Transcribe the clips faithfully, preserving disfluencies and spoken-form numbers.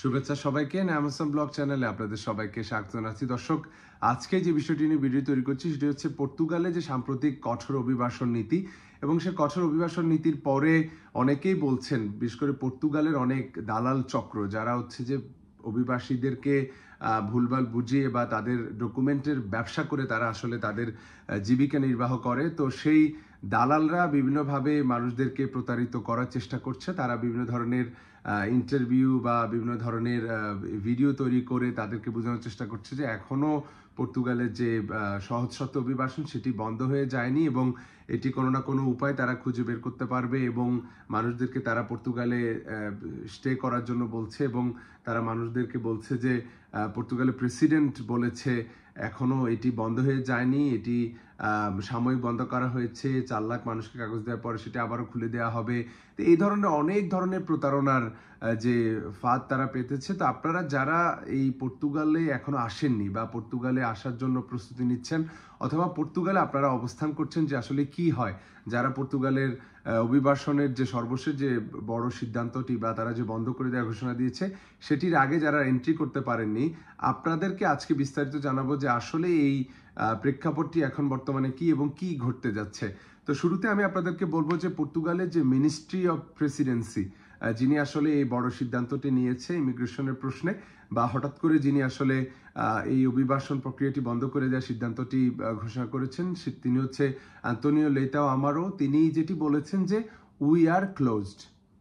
শুভেচ্ছা সবাইকে নামসাম ব্লগ চ্যানেলে আপনাদের সবাইকে স্বাগত জানাচ্ছি। দর্শক, আজকে যে বিষয়টি নিয়ে ভিডিও তৈরি করছি সেটি হচ্ছে পর্তুগালে যে সাম্প্রতিক কঠোর অভিবাসন নীতি এবং সে কঠোর অভিবাসন নীতির পরে অনেকেই বলছেন, বিশেষ করে পর্তুগালের অনেক দালাল চক্র যারা হচ্ছে যে অভিবাসীদেরকে ভুলভাল বুঝিয়ে বা তাদের ডকুমেন্টের ব্যবসা করে তারা আসলে তাদের জীবিকা নির্বাহ করে, তো সেই দালালরা বিভিন্নভাবে মানুষদেরকে প্রতারিত করার চেষ্টা করছে। তারা বিভিন্ন ধরনের ইন্টারভিউ বা বিভিন্ন ধরনের ভিডিও তৈরি করে তাদেরকে বোঝানোর চেষ্টা করছে যে এখনও পর্তুগালের যে সহজশর্ত অভিবাসন সেটি বন্ধ হয়ে যায়নি এবং এটি কোনো না কোনো উপায় তারা খুঁজে বের করতে পারবে এবং মানুষদেরকে তারা পর্তুগালে স্টে করার জন্য বলছে এবং তারা মানুষদেরকে বলছে যে পর্তুগালের প্রেসিডেন্ট বলেছে এখনও এটি বন্ধ হয়ে যায়নি, এটি সাময়িক বন্ধ করা হয়েছে, চার লাখ মানুষকে কাগজ দেওয়ার পরে সেটা আবারও খুলে দেওয়া হবে। তো এই ধরনের অনেক ধরনের প্রতারণার যে ফাঁদ তারা পেতেছে। তো আপনারা যারা এই পর্তুগালে এখনো আসেননি বা পর্তুগালে আসার জন্য প্রস্তুতি নিচ্ছেন অথবা পর্তুগালে আপনারা অবস্থান করছেন যে আসলে কি হয়, যারা পর্তুগালের অভিবাসনের যে সর্বশেষ যে বড় সিদ্ধান্তটি বা তারা যে বন্ধ করে দেওয়ার ঘোষণা দিয়েছে সেটির আগে যারা এন্ট্রি করতে পারেননি, আপনাদেরকে আজকে বিস্তারিত জানাবো যে আসলে এই প্রেক্ষাপটটি এখন বর্তমানে কি এবং কি ঘটতে যাচ্ছে। তো শুরুতে আমি আপনাদেরকে বলবো যে পর্তুগালের যে মিনিস্ট্রি অফ প্রেসিডেন্সি, যিনি আসলে এই বড় সিদ্ধান্তটি নিয়েছে ইমিগ্রেশনের প্রশ্নে বা হঠাৎ করে যিনি আসলে এই অভিবাসন প্রক্রিয়াটি বন্ধ করে দেওয়ার সিদ্ধান্তটি ঘোষণা করেছেন, তিনি হচ্ছে আন্তোনিও লেইতাও আমারো। তিনি যেটি বলেছেন যে উই আর ক্লোজড,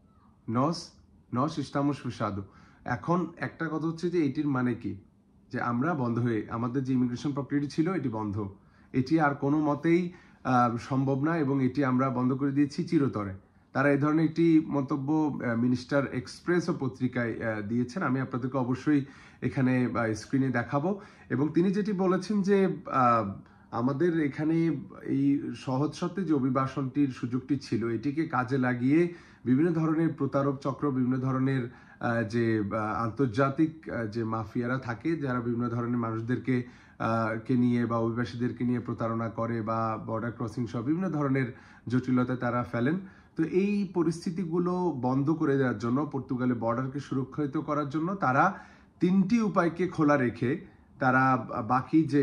নস নস ইস্টামোস ফেসাদো। এখন একটা কথা হচ্ছে যে এটির মানে কি, যে আমরা বন্ধ হয়ে আমাদের যে ইমিগ্রেশন প্রক্রিয়াটি ছিল এটি বন্ধ, এটি আর কোনো মতেই সম্ভব না এবং এটি আমরা বন্ধ করে দিয়েছি চিরতরে। তারা এই ধরনের একটি মন্তব্য মিনিস্টার এক্সপ্রেসও পত্রিকায় দিয়েছেন, আমি আপনাদেরকে অবশ্যই এখানে স্ক্রিনে দেখাবো। এবং তিনি যেটি বলেছেন যে আমাদের এখানে এই সহজ শর্তে যে অভিবাসনটির সুযোগটি ছিল এটিকে কাজে লাগিয়ে বিভিন্ন ধরনের প্রতারক চক্র, বিভিন্ন ধরনের যে আন্তর্জাতিক যে মাফিয়ারা থাকে যারা বিভিন্ন ধরনের মানুষদেরকে কে নিয়ে বা অভিবাসীদেরকে নিয়ে প্রতারণা করে বা বর্ডার ক্রসিং সহ বিভিন্ন ধরনের জটিলতায় তারা ফেলেন। তো এই পরিস্থিতিগুলো বন্ধ করে দেওয়ার জন্য, পর্তুগালে বর্ডারকে সুরক্ষিত করার জন্য তারা তিনটি উপায়কে খোলা রেখে তারা বাকি যে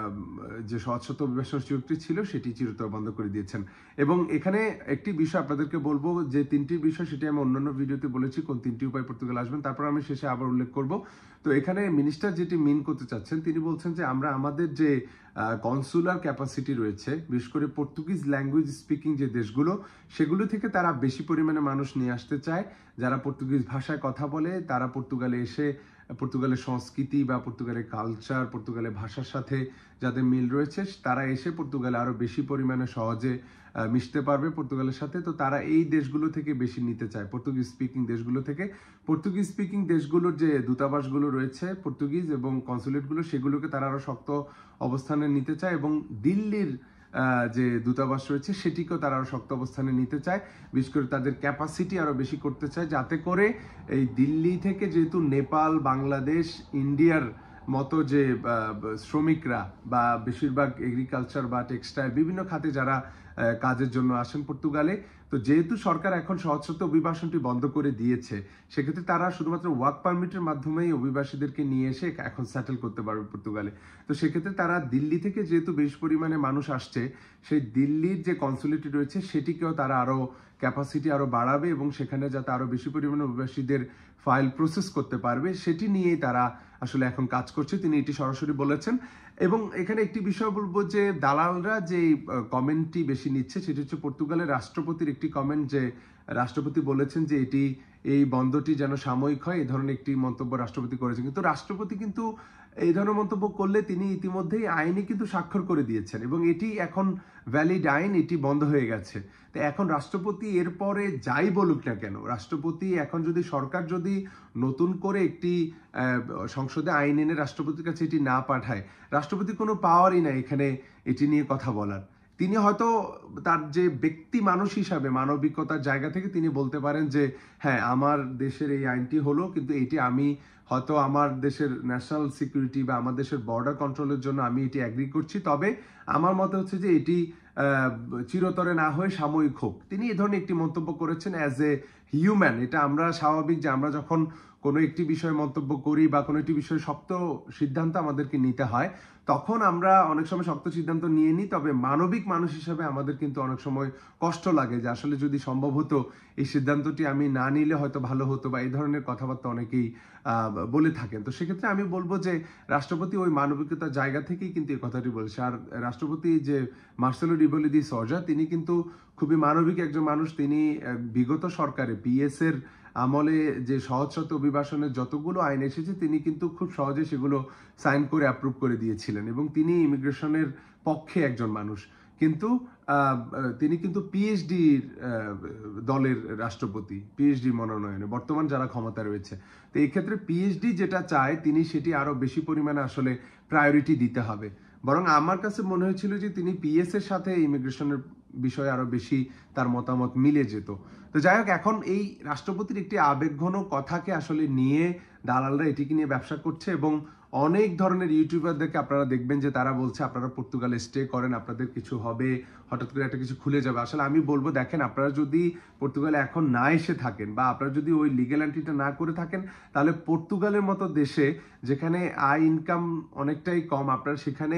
যে সহজশর্ত অভিবাসন সুযোগটি ছিল সেটি চিরতরে বন্ধ করে দিয়েছেন। এবং এখানে একটি বিষয় আপনাদেরকে বলবো, যে তিনটি বিষয় সেটি আমি অন্যান্য ভিডিওতে বলেছি কোন তিনটি উপায় পর্তুগাল আসবেন, তারপর আমি শেষে আবার উল্লেখ করব। তো এখানে মিনিস্টার যেটি মিন করতে চাচ্ছেন, তিনি বলছেন যে আমরা আমাদের যে কনসুলার ক্যাপাসিটি রয়েছে, বিশেষ করে পর্তুগিজ ল্যাঙ্গুয়েজ স্পিকিং যে দেশগুলো সেগুলো থেকে তারা বেশি পরিমাণে মানুষ নিয়ে আসতে চায় যারা পর্তুগিজ ভাষায় কথা বলে। তারা পর্তুগালে এসে পর্তুগালের সংস্কৃতি বা পর্তুগালের কালচার, পর্তুগালের ভাষার সাথে যাদের মিল রয়েছে তারা এসে পর্তুগালে আরো বেশি পরিমাণে সহজে মিশতে পারবে পর্তুগালের সাথে। তো তারা এই দেশগুলো থেকে বেশি নিতে চায়, পর্তুগিজ স্পিকিং দেশগুলো থেকে। পর্তুগিজ স্পিকিং দেশগুলোর যে দূতাবাসগুলো রয়েছে পর্তুগিজ এবং কনসুলেটগুলো, সেগুলোকে তারা আরো শক্ত অবস্থানে নিতে চায় এবং দিল্লির যে দূতাবাস রয়েছে সেটিকেও তারা আরো শক্ত অবস্থানে নিতে চায়। বিশেষ করে তাদের ক্যাপাসিটি আরো বেশি করতে চায়, যাতে করে এই দিল্লি থেকে, যেহেতু নেপাল, বাংলাদেশ, ইন্ডিয়ার মতো যে শ্রমিকরা বা বেশিরভাগ এগ্রিকালচার বা টেক্সটাইল বিভিন্ন খাতে যারা কাজের জন্য আসেন পর্তুগালে, তো যেহেতু সরকার এখন সহজশর্ত অভিবাসনটি বন্ধ করে দিয়েছে, সেক্ষেত্রে তারা শুধুমাত্র ওয়ার্ক পারমিটের মাধ্যমেই অভিবাসীদেরকে নিয়ে এসে এখন সেটেল করতে পারবে পর্তুগালে। তো সেক্ষেত্রে তারা দিল্লি থেকে যেহেতু বেশ পরিমাণে মানুষ আসছে, সেই দিল্লির যে কনসুলেটি রয়েছে সেটিকেও তারা আরো ক্যাপাসিটি আরো বাড়াবে এবং সেখানে যাতে আরো বেশি পরিমাণে অভিবাসীদের ফাইল প্রসেস করতে পারবে সেটি নিয়েই তারা আসলে এখন কাজ করছে, তিনি এটি সরাসরি বলেছেন। এবং এখানে একটি বিষয় বলবো যে দালালরা যে কমেন্টটি বেশি নিচ্ছে সেটি হচ্ছে পর্তুগালের রাষ্ট্রপতির একটি কমেন্ট, যে রাষ্ট্রপতি বলেছেন যে এটি এই বন্ধটি যেন সাময়িক হয়, এই ধরনের একটি মন্তব্য রাষ্ট্রপতি করেছেন। কিন্তু রাষ্ট্রপতি কিন্তু এই ধরনের মন্তব্য করলে তিনি ইতিমধ্যেই আইনে কিন্তু স্বাক্ষর করে দিয়েছেন এবং এটি এখন ভ্যালিড আইন, এটি বন্ধ হয়ে গেছে। তো এখন রাষ্ট্রপতি এরপরে যাই বলুক না কেন, রাষ্ট্রপতি এখন যদি সরকার যদি নতুন করে একটি সংসদে আইন এনে রাষ্ট্রপতির কাছে এটি না পাঠায়, রাষ্ট্রপতি কোনো পাওয়ারই নাই এখানে এটি নিয়ে কথা বলার। তিনি হয়তো তার যে ব্যক্তি মানুষ হিসাবে মানবিকতার জায়গা থেকে তিনি বলতে পারেন যে হ্যাঁ আমার দেশের এই আইনটি হলো, কিন্তু এটি আমি হয়তো আমার দেশের ন্যাশনাল সিকিউরিটি বা আমার দেশের বর্ডার কন্ট্রোলের জন্য আমি এটি অ্যাগ্রি করছি, তবে আমার মতে হচ্ছে যে এটি চিরতরে না হয়ে সাময়িক হোক। তিনি এই ধরনের একটি মন্তব্য করেছেন অ্যাজ এ হিউম্যান, এটা আমরা স্বাভাবিক যে আমরা যখন কোনো একটি বিষয়ে মন্তব্য করি বা কোনো একটি বিষয়ে শক্ত সিদ্ধান্ত আমাদেরকে নিতে হয়, তখন আমরা অনেক সময় শক্ত সিদ্ধান্ত নিয়ে নিই। তবে মানবিক মানুষ হিসেবে আমাদের কিন্তু অনেক সময় কষ্ট লাগে যে আসলে যদি সম্ভব হতো এই সিদ্ধান্তটি আমি না নিলে হয়তো ভালো হতো, বা এই ধরনের কথাবার্তা অনেকেই বলে থাকেন। তো সেক্ষেত্রে আমি বলবো যে রাষ্ট্রপতি ওই মানবিকতার জায়গা থেকেই কিন্তু এই কথাটি বলেছে। আর রাষ্ট্রপতি যে মার্সেলো রিবেলো ডি সোজা, তিনি কিন্তু খুবই মানবিক একজন মানুষ। তিনি বিগত সরকারে পিএস এর আমলে যে সহজ শর্ত অভিবাসনের যতগুলো আইন এসেছে তিনি কিন্তু খুব সহজে সেগুলো সাইন করে অ্যাপ্রুভ করে দিয়েছিলেন, এবং তিনি ইমিগ্রেশনের পক্ষে একজন মানুষ। কিন্তু তিনি কিন্তু পিএইচডি দলের রাষ্ট্রপতি, পিএইচডি মনোনয়নে বর্তমান যারা ক্ষমতা রয়েছে। তো এই ক্ষেত্রে পিএইচডি যেটা চায় তিনি সেটি আরো বেশি পরিমাণে আসলে প্রায়োরিটি দিতে হবে। বরং আমার কাছে মনে হয়েছিল যে তিনি পিএস এর সাথে ইমিগ্রেশনের বিষয়ে আরো বেশি তার মতামত মিলে যেত। তো যাই হোক, এখন এই রাষ্ট্রপতির একটি আবেগঘন কথাকে আসলে নিয়ে দালালরা এটিকে নিয়ে ব্যবসা করছে, এবং অনেক ধরনের ইউটিউবারদেরকে আপনারা দেখবেন যে তারা বলছে আপনারা পর্তুগালে স্টে করেন, আপনাদের কিছু হবে, হঠাৎ করে একটা কিছু খুলে যাবে। আসলে আমি বলবো, দেখেন, আপনারা যদি পর্তুগালে এখন না এসে থাকেন বা আপনারা যদি ওই লিগ্যাল এন্ট্রিটা না করে থাকেন, তাহলে পর্তুগালের মতো দেশে যেখানে আয় ইনকাম অনেকটাই কম, আপনারা সেখানে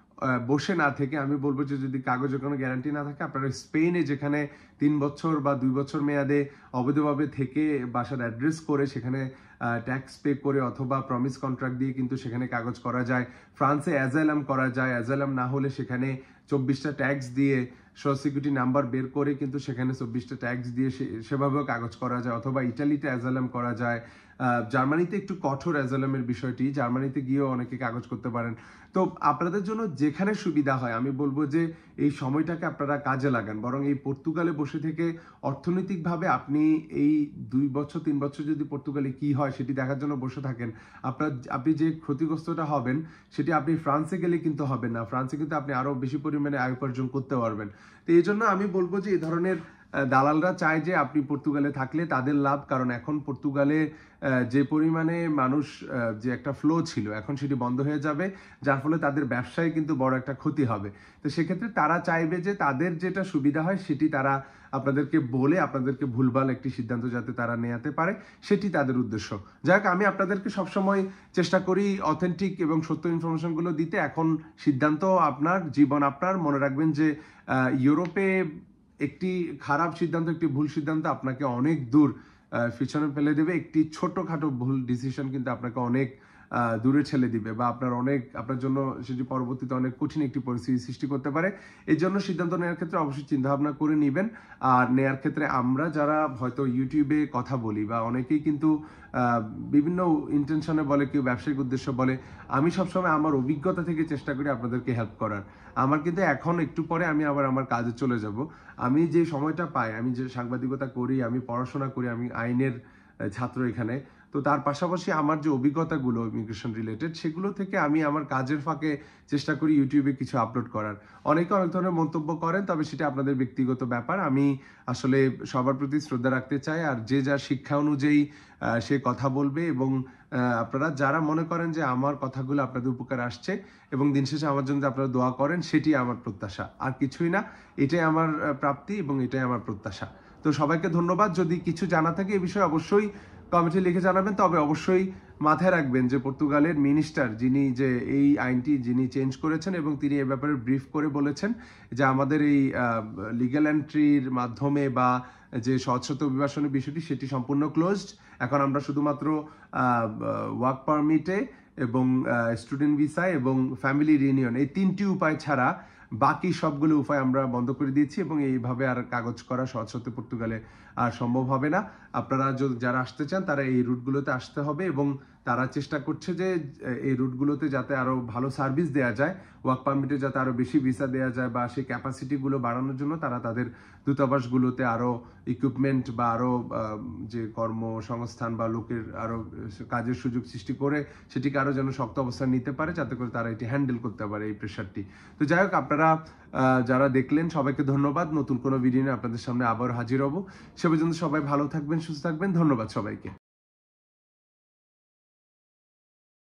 বসে না থেকে আমি বলবো যে যদি কাগজে কোনো গ্যারান্টি না থাকে, আপনারা স্পেনে যেখানে তিন বছর বা দুই বছর মেয়াদে অবৈধভাবে থেকে বাসার অ্যাড্রেস করে সেখানে ট্যাক্স পে করে অথবা প্রমিস কন্ট্রাক্ট দিয়ে কিন্তু সেখানে কাগজ করা যায়। ফ্রান্সে অ্যাজাইলাম করা যায়, অ্যাজাইলাম না হলে সেখানে চব্বিশটা ট্যাক্স দিয়ে সোশ্যাল সিকিউরিটি নাম্বার বের করে কিন্তু সেখানে চব্বিশটা ট্যাক্স দিয়ে সেভাবেও কাগজ করা যায়, অথবা ইটালিতে অ্যাজাইলাম করা যায়। জার্মানিতে একটু কঠোর অ্যাজাইলামের বিষয়টি, জার্মানিতে গিয়েও অনেকে কাগজ করতে পারেন। তো আপনাদের জন্য যেখানে সুবিধা হয় আমি বলবো যে এই সময়টাকে আপনারা কাজে লাগান। বরং এই পর্তুগালে বসে থেকে অর্থনৈতিকভাবে আপনি এই দুই বছর তিন বছর যদি পর্তুগালে কি হয় সেটি দেখার জন্য বসে থাকেন, আপনার আপনি যে ক্ষতিগ্রস্তটা হবেন সেটি আপনি ফ্রান্সে গেলে কিন্তু হবেন না। ফ্রান্সে কিন্তু আপনি আরো বেশি পরিমাণে আয় উপার্জন করতে পারবেন। তো এই জন্য আমি বলবো যে এই ধরনের দালালরা চায় যে আপনি পর্তুগালে থাকলে তাদের লাভ, কারণ এখন পর্তুগালে যে পরিমাণে মানুষ, যে একটা ফ্লো ছিল এখন সেটি বন্ধ হয়ে যাবে, যার ফলে তাদের ব্যবসায় কিন্তু বড় একটা ক্ষতি হবে। তো সেক্ষেত্রে তারা চাইবে যে তাদের যেটা সুবিধা হয় সেটি তারা আপনাদেরকে বলে আপনাদেরকে ভুলভাল একটি সিদ্ধান্ত যাতে তারা নেওয়াতে পারে, সেটি তাদের উদ্দেশ্য। যাই হোক, আমি আপনাদেরকে সবসময় চেষ্টা করি অথেন্টিক এবং সত্য ইনফরমেশনগুলো দিতে। এখন সিদ্ধান্ত আপনার, জীবন আপনার। মনে রাখবেন যে ইউরোপে একটি খারাপ সিদ্ধান্ত, একটি ভুল সিদ্ধান্ত আপনাকে অনেক দূর পিছনে ফেলে দেবে। একটি ছোটখাটো ভুল ডিসিশন কিন্তু আপনাকে অনেক দূরে ঠেলে দিবে, বা আপনার অনেক আপনার জন্য সেটি পরবর্তীতে অনেক কঠিন একটি পরিস্থিতি সৃষ্টি করতে পারে। এই জন্য সিদ্ধান্ত নেওয়ার ক্ষেত্রে অবশ্যই চিন্তা ভাবনা করে নেবেন। আর নেয়ার ক্ষেত্রে আমরা যারা হয়তো ইউটিউবে কথা বলি, বা অনেকেই কিন্তু বিভিন্ন ইন্টেনশনে বলে, কেউ ব্যবসায়িক উদ্দেশ্য বলে, আমি সবসময় আমার অভিজ্ঞতা থেকে চেষ্টা করি আপনাদেরকে হেল্প করার। আমার কিন্তু এখন একটু পরে আমি আবার আমার কাজে চলে যাব। আমি যে সময়টা পাই, আমি যে সাংবাদিকতা করি, আমি পড়াশোনা করি, আমি আইনের ছাত্র এখানে, তো তার পাশাপাশি আমার যে অভিজ্ঞতাগুলো ইমিগ্রেশন রিলেটেড, সেগুলো থেকে আমি আমার কাজের ফাঁকে চেষ্টা করি ইউটিউবে কিছু আপলোড করার। অনেকে অনেক ধরনের মন্তব্য করেন, তবে সেটা আপনাদের ব্যক্তিগত ব্যাপার। আমি আসলে সবার প্রতি শ্রদ্ধা রাখতে চাই, আর যে যার শিক্ষা অনুযায়ী সে কথা বলবে। এবং আপনারা যারা মনে করেন যে আমার কথাগুলো আপনাদের উপকার আসছে এবং দিন শেষে আমার জন্য আপনারা দোয়া করেন, সেটি আমার প্রত্যাশা, আর কিছুই না। এটাই আমার প্রাপ্তি এবং এটাই আমার প্রত্যাশা। তো সবাইকে ধন্যবাদ। যদি কিছু জানা থাকে এই বিষয়ে অবশ্যই কমেন্টে লিখে জানাবেন। তবে অবশ্যই মাথায় রাখবেন যে পর্তুগালের মিনিস্টার, যিনি যে এই আইনটি যিনি চেঞ্জ করেছেন, এবং তিনি এ ব্যাপারে ব্রিফ করে বলেছেন যে আমাদের এই লিগ্যাল এন্ট্রির মাধ্যমে বা যে সহজশত অভিবাসনের বিষয়টি সেটি সম্পূর্ণ ক্লোজড। এখন আমরা শুধুমাত্র ওয়ার্ক পারমিটে এবং স্টুডেন্ট ভিসা এবং ফ্যামিলি রিউনিয়ন, এই তিনটি উপায় ছাড়া বাকি সবগুলো উপায় আমরা বন্ধ করে দিয়েছি, এবং এইভাবে আর কাগজ করা সহজশত পর্তুগালে আর সম্ভব হবে না। আপনারা যারা আসতে চান তারা এই রুটগুলোতে আসতে হবে, এবং তারা চেষ্টা করছে যে এই রুটগুলোতে যাতে আরো ভালো সার্ভিস দেওয়া যায়, ওয়ার্ক পারমিটে যাতে আরো বেশি ভিসা দেওয়া যায়, বা সেই ক্যাপাসিটিগুলো বাড়ানোর জন্য তারা তাদের দূতাবাসগুলোতে আরো ইকুইপমেন্ট বা আরো যে কর্মসংস্থান বা লোকের আরো কাজের সুযোগ সৃষ্টি করে সেটিকে আরো যেন শক্ত অবস্থান নিতে পারে, যাতে করে তারা এটি হ্যান্ডেল করতে পারে এই প্রেশারটি। তো যাই হোক, আপনারা যারা দেখলেন সবাইকে ধন্যবাদ। নতুন কোনো ভিডিও নিয়ে আপনাদের সামনে আবার হাজির হব। সে পর্যন্ত সবাই ভালো থাকবেন, সুস্থ থাকবেন। ধন্যবাদ সবাইকে।